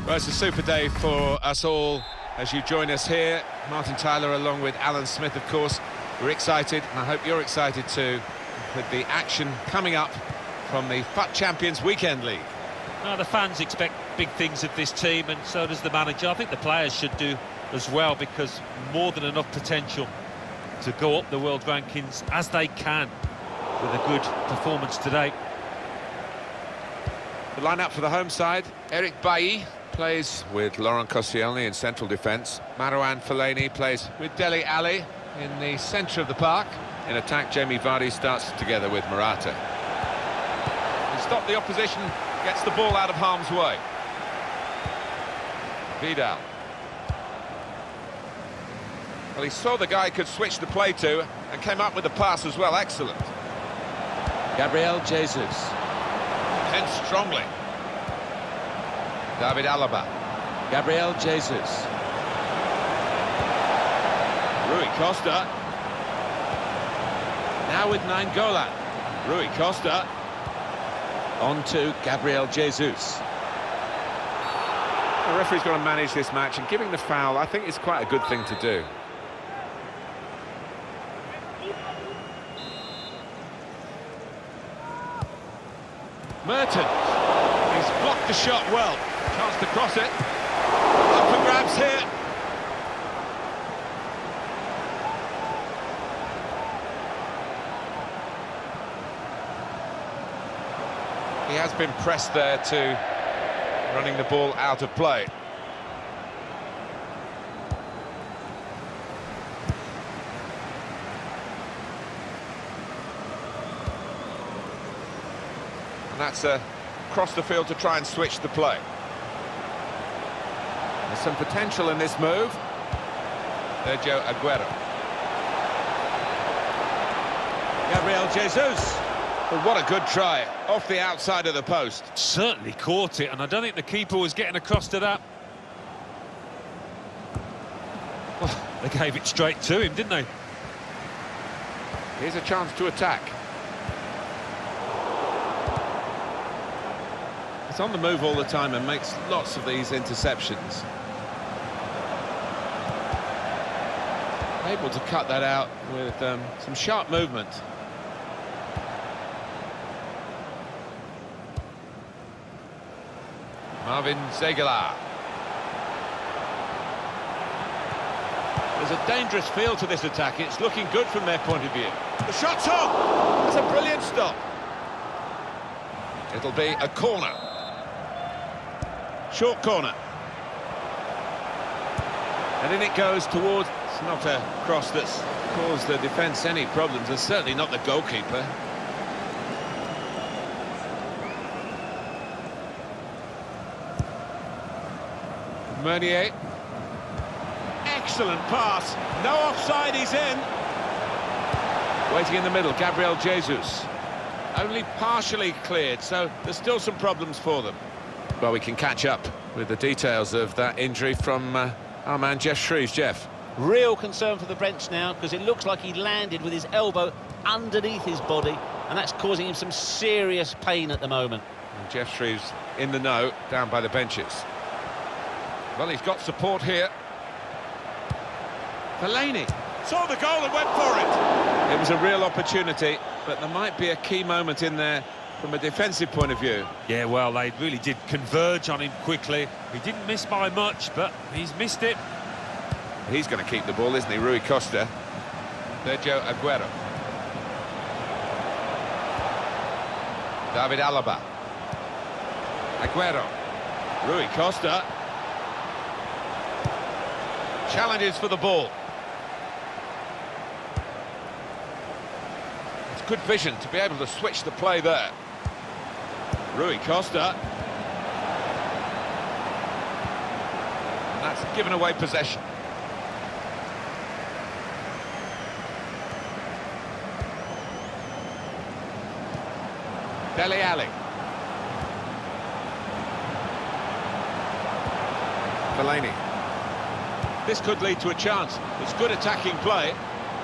Well, it's a super day for us all as you join us here. Martin Tyler along with Alan Smith, of course. We're excited, and I hope you're excited too, with the action coming up from the FUT Champions Weekend League. Now, the fans expect big things of this team, and so does the manager. I think the players should do as well, because more than enough potential to go up the world rankings as they can with a good performance today. The lineup for the home side: Eric Bailly plays with Laurent Koscielny in central defence. Marouane Fellaini plays with Dele Alli in the centre of the park. In attack, Jamie Vardy starts together with Morata. To stop the opposition, gets the ball out of harm's way. Vidal. Well, he saw the guy could switch the play to, and came up with the pass as well. Excellent. Gabriel Jesus. Pens strongly. David Alaba. Gabriel Jesus. Rui Costa. Now with Nainggolan. Rui Costa. On to Gabriel Jesus. The referee's got to manage this match, and giving the foul, I think, is quite a good thing to do. Mertens. He's blocked the shot well. Chance to cross it. Up for grabs here. He has been pressed there to running the ball out of play. And that's across the field to try and switch the play. There's some potential in this move. Sergio Aguero. Gabriel Jesus. Well, what a good try, off the outside of the post. Certainly caught it, and I don't think the keeper was getting across to that. Well, they gave it straight to him, didn't they? Here's a chance to attack. He's on the move all the time and makes lots of these interceptions. Able to cut that out with some sharp movement. Marvin Zegela. There's a dangerous feel to this attack. It's looking good from their point of view. The shot's on! That's a brilliant stop. It'll be a corner. Short corner. And in it goes towards... It's not a cross that's caused the defence any problems, and certainly not the goalkeeper. Meunier. Excellent pass. No offside, he's in. Waiting in the middle, Gabriel Jesus. Only partially cleared, so there's still some problems for them. Well, we can catch up with the details of that injury from our man Jeff Shreves. Jeff. Real concern for the French now, because it looks like he landed with his elbow underneath his body, and that's causing him some serious pain at the moment. And Jeff Shreves in the know, down by the benches. Well, he's got support here. Fellaini saw the goal and went for it. It was a real opportunity, but there might be a key moment in there from a defensive point of view. Yeah, well, they really did converge on him quickly. He didn't miss by much, but he's missed it. He's going to keep the ball, isn't he, Rui Costa? Sergio Aguero. David Alaba. Aguero. Rui Costa. Challenges for the ball. It's good vision to be able to switch the play there. Rui Costa. And that's given away possession. Dele Alli. Fellaini. This could lead to a chance. It's good attacking play.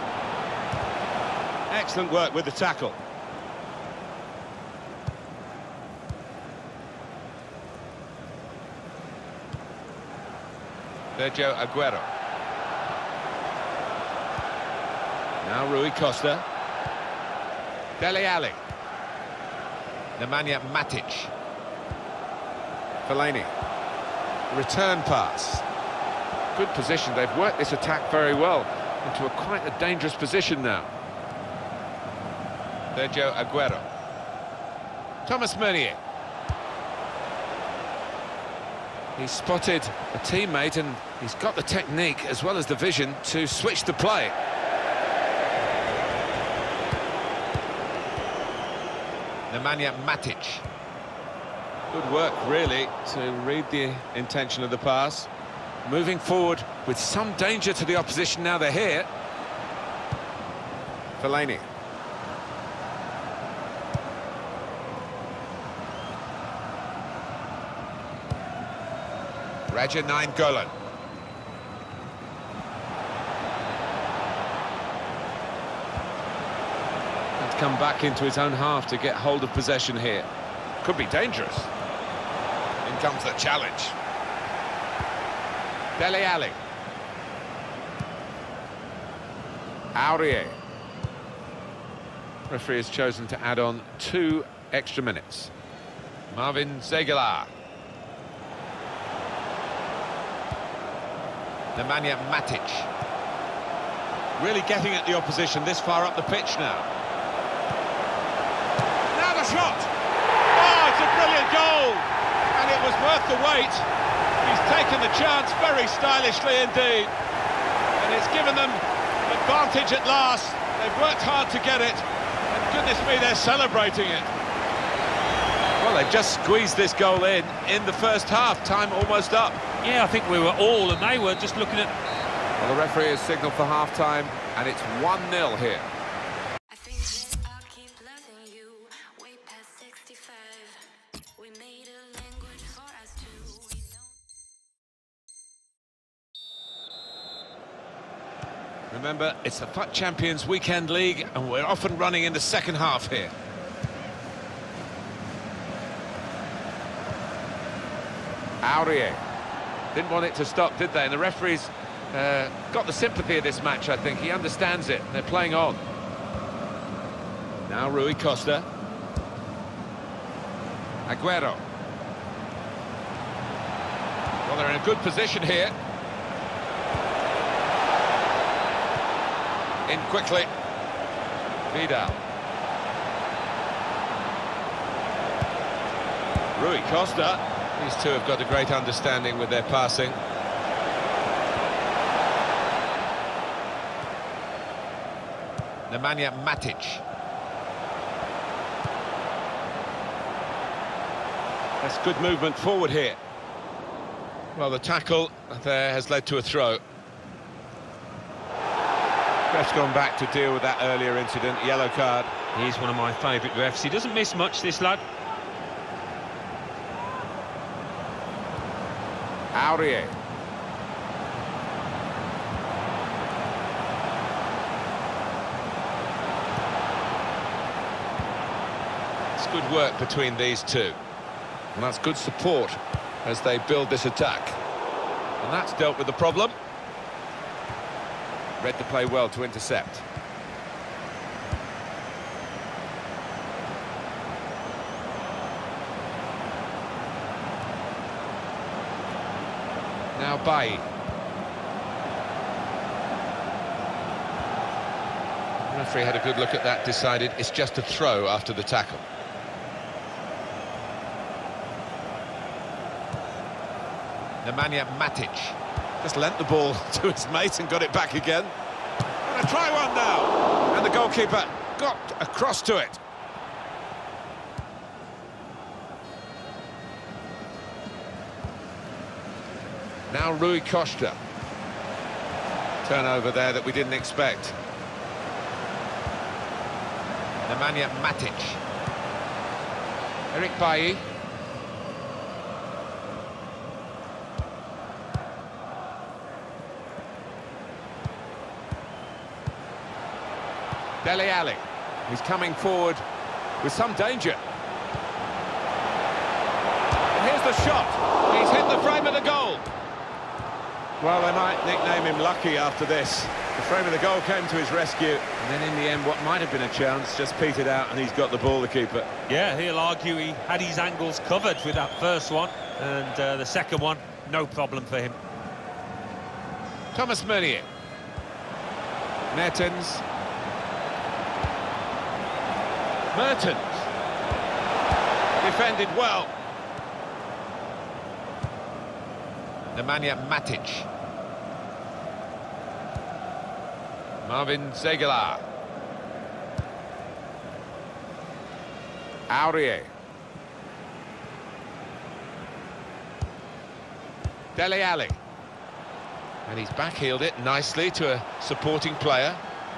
Excellent work with the tackle. Sergio Aguero. Now Rui Costa. Dele Alli. Nemanja Matic. Fellaini. Return pass. Good position. They've worked this attack very well into quite a dangerous position now. Sergio Aguero. Thomas Meunier. He's spotted a teammate and he's got the technique as well as the vision to switch the play. Nemanja Matic. Good work, really, to read the intention of the pass. Moving forward with some danger to the opposition now they're here. Fellaini. Raja Nainggolan. And come back into his own half to get hold of possession here. Could be dangerous. In comes the challenge. Dele Alli. Aurier. Referee has chosen to add on 2 extra minutes. Marvin Zegelar. Nemanja Matic. Really getting at the opposition this far up the pitch now. Now the shot! Oh, it's a brilliant goal! And it was worth the wait. He's taken the chance very stylishly indeed. And it's given them advantage at last. They've worked hard to get it. And goodness me, they're celebrating it. Well, they've just squeezed this goal in the first half. Time almost up. Yeah, I think we were all, and they were just looking at... Well, the referee has signalled for half-time, and it's 1-0 here. I think that I'll keep loving you way past 65. We made a language for us two. We don't... Remember, it's the FUT Champions Weekend League, and we're off and running in the second half here. Aurier. Didn't want it to stop, did they? And the referee's got the sympathy of this match, I think. He understands it. They're playing on. Now Rui Costa. Aguero. Well, they're in a good position here. In quickly. Vidal. Rui Costa. These two have got a great understanding with their passing. Nemanja Matic. That's good movement forward here. Well, the tackle there has led to a throw. Ref's gone back to deal with that earlier incident. Yellow card. He's one of my favourite refs. He doesn't miss much, this lad. Aurier. It's good work between these two. And that's good support as they build this attack. And that's dealt with the problem. Read the play well to intercept. Now Bailly. The referee had a good look at that, decided it's just a throw after the tackle. Nemanja Matic just lent the ball to his mate and got it back again. Gonna try one now, and the goalkeeper got across to it. Now Rui Costa. Turnover there that we didn't expect. Nemanja Matic. Eric Bailly. Dele Alli. He's coming forward with some danger. And here's the shot. He's hit the frame of the goal. Well, they might nickname him Lucky after this. The frame of the goal came to his rescue, and then in the end, what might have been a chance just petered out, and he's got the ball, the keeper. Yeah, he'll argue he had his angles covered with that first one, and the second one, no problem for him. Thomas Meunier. Mertens. Mertens. Defended well. Nemanja Matic. Marvin Zegela. Aurier. Dele Alli. And he's backheeled it nicely to a supporting player.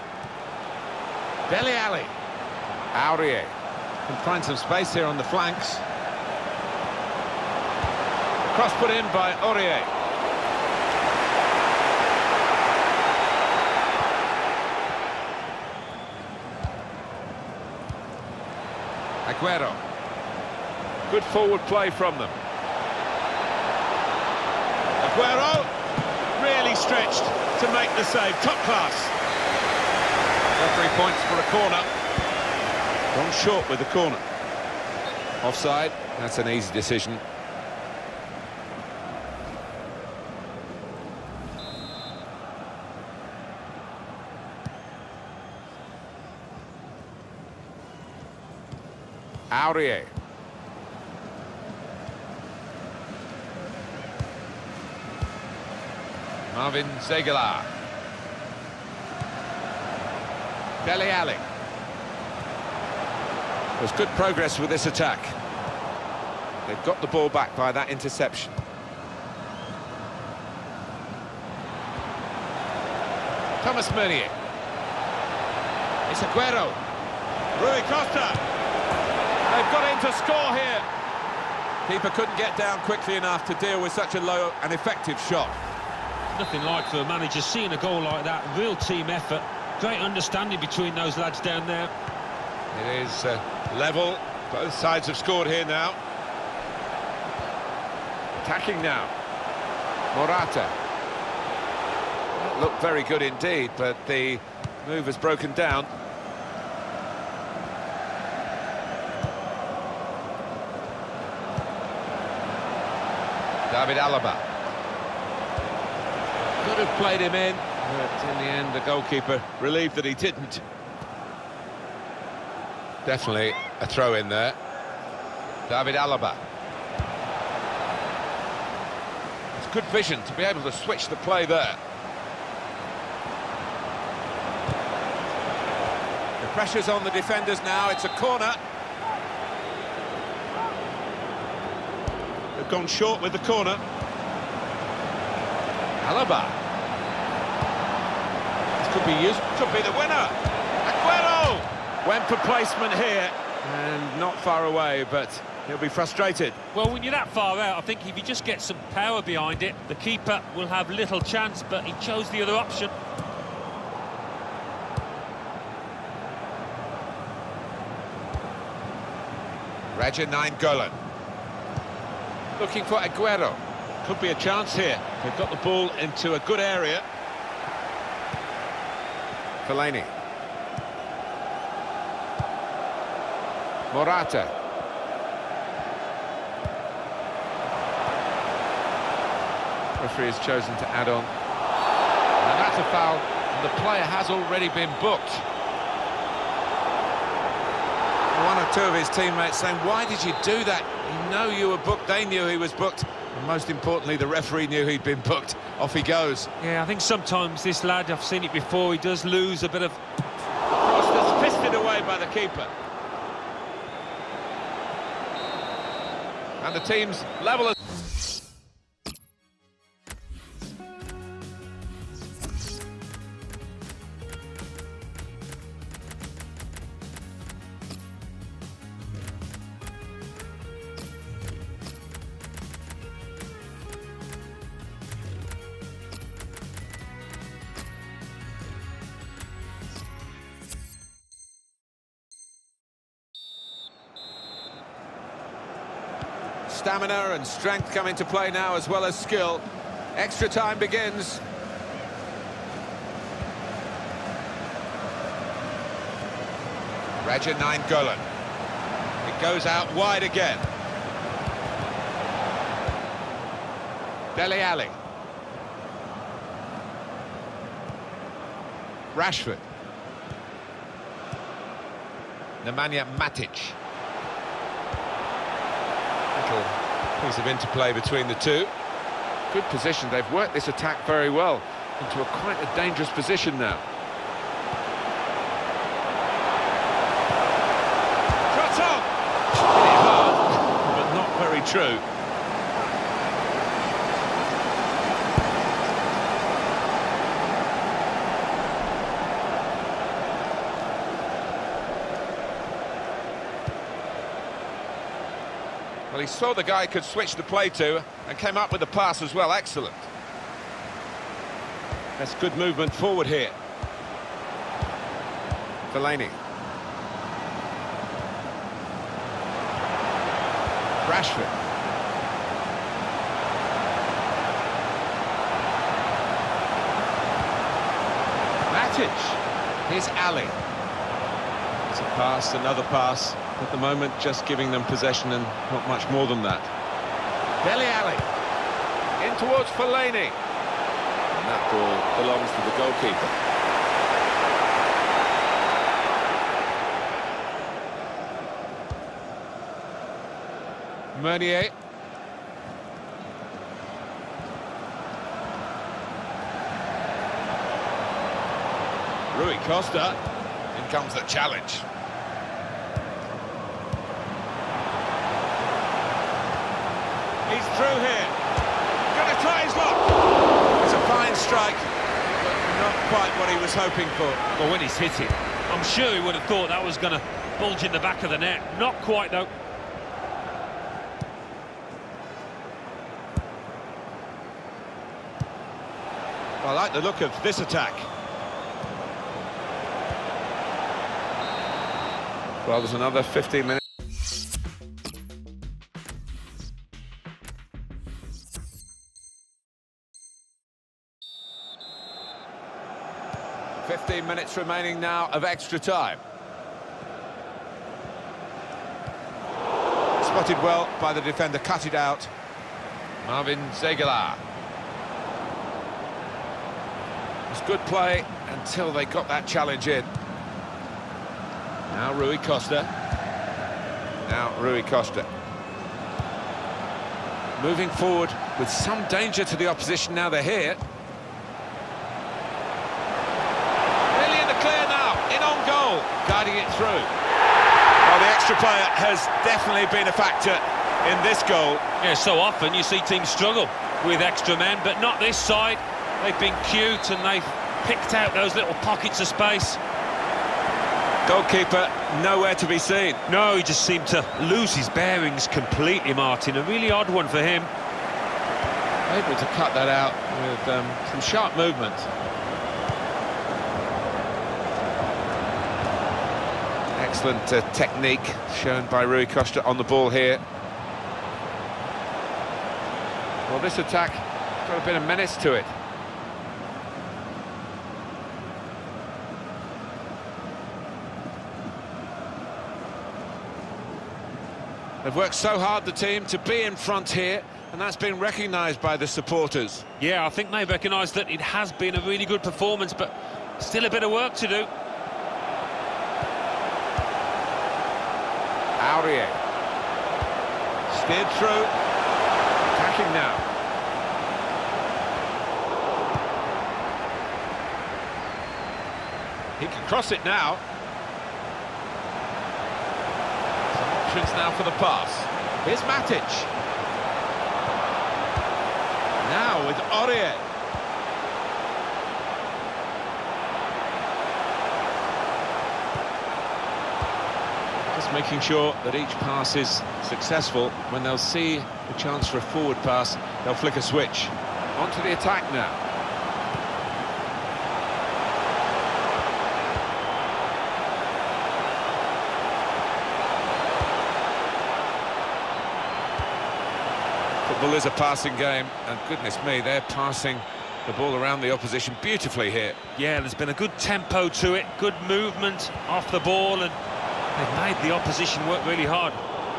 Dele Alli. Aurier. Can find some space here on the flanks. Cross put in by Aurier. Aguero. Good forward play from them. Aguero really stretched to make the save. Top class. Referee points for a corner. Gone short with the corner. Offside. That's an easy decision. Aurier. Marvin Zegela. Dele Alli. There's good progress with this attack. They've got the ball back by that interception. Thomas Meunier. It's Aguero. Rui Costa. They've got in to score here. Keeper couldn't get down quickly enough to deal with such a low and effective shot. Nothing like for a manager seeing a goal like that. Real team effort. Great understanding between those lads down there. It is Level. Both sides have scored here now. attacking now. Morata. Looked very good indeed, but the move has broken down. David Alaba. Could have played him in, but in the end the goalkeeper relieved that he didn't. Definitely a throw in there. David Alaba. It's good vision to be able to switch the play there. The pressure's on the defenders now, it's a corner. They've gone short with the corner. Alaba. This could be used, could be the winner. Aguero! Went for placement here, and not far away, but he'll be frustrated. Well, when you're that far out, I think if you just get some power behind it, the keeper will have little chance, but he chose the other option. Raja Nainggolan. Looking for Aguero. Could be a chance here. They've got the ball into a good area. Fellaini. Morata. Referee has chosen to add on. And that's a foul, and the player has already been booked. One or two of his teammates saying, why did you do that? You know you were booked, they knew he was booked. And most importantly, the referee knew he'd been booked. Off he goes. Yeah, I think sometimes this lad, I've seen it before, he does lose a bit of... Cross that's fisted away by the keeper. And the team's level of... Stamina and strength come into play now, as well as skill. Extra time begins. Raja Nainggolan. It goes out wide again. Dele Alli. Rashford. Nemanja Matic. Little piece of interplay between the two. Good position. They've worked this attack very well into quite a dangerous position now. Shot on! Hit it hard, but not very true. Well, he saw the guy could switch the play to and came up with the pass as well. Excellent. That's good movement forward here. Fellaini. Rashford. Matic. Here's Ali. It's a pass, another pass. At the moment, just giving them possession and not much more than that. Dele Alli. In towards Fellaini. And that ball belongs to the goalkeeper. Meunier. Rui Costa. In comes the challenge. He's through here. Gonna try his luck. It's a fine strike, but not quite what he was hoping for. Well, when he's hit it, I'm sure he would have thought that was going to bulge in the back of the net. Not quite, though. I like the look of this attack. Well, there's another 15 minutes. Minutes remaining now of extra time. Spotted well by the defender, cut it out. Marvin Zegela. It's good play until they got that challenge in. Now Rui Costa. Moving forward with some danger to the opposition now they're here. Guiding it through. Well, the extra player has definitely been a factor in this goal. Yeah, so often you see teams struggle with extra men, but not this side. They've been cute and they've picked out those little pockets of space. Goalkeeper nowhere to be seen. No, he just seemed to lose his bearings completely, Martin. A really odd one for him. Able to cut that out with some sharp movement. Excellent technique shown by Rui Costa on the ball here. Well, this attack got a bit of menace to it. They've worked so hard, the team, to be in front here, and that's been recognised by the supporters. Yeah, I think they recognise that it has been a really good performance, but still a bit of work to do. Aurier. Steered through. Attacking now. He can cross it now. Some options now for the pass. Here's Matic. Now with Aurier. Making sure that each pass is successful. When they'll see a chance for a forward pass, they'll flick a switch. Onto the attack now. Football is a passing game, and goodness me, they're passing the ball around the opposition beautifully here. Yeah, there's been a good tempo to it, good movement off the ball, and they've made the opposition work really hard.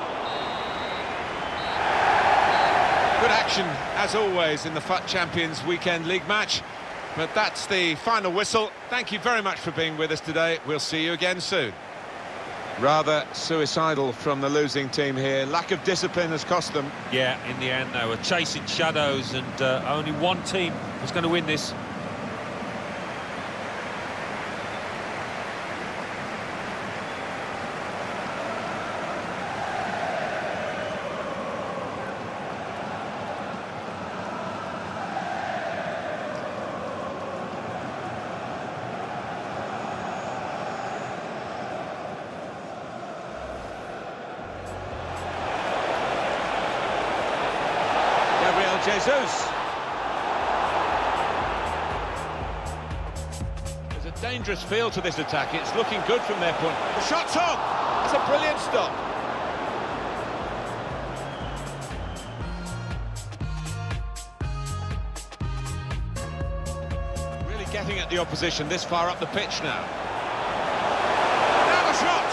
Good action, as always, in the FUT Champions Weekend League match. But that's the final whistle. Thank you very much for being with us today. We'll see you again soon. Rather suicidal from the losing team here. Lack of discipline has cost them. Yeah, in the end, they were chasing shadows, and only one team was going to win this. Jesus. There's a dangerous feel to this attack. It's looking good from their point. The shot's on. It's a brilliant stop. Really getting at the opposition this far up the pitch now. Now the shot.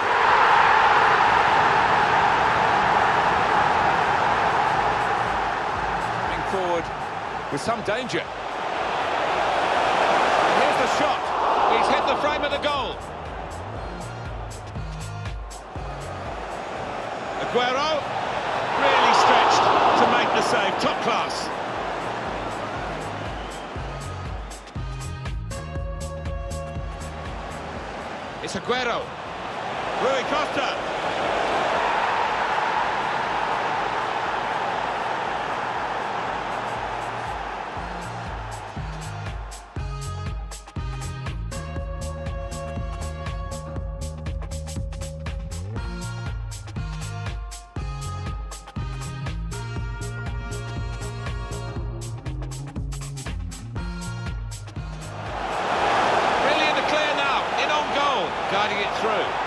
Forward with some danger. And here's the shot. He's hit the frame of the goal. Aguero really stretched to make the save. Top class. It's Aguero. Rui Costa. Guiding it through.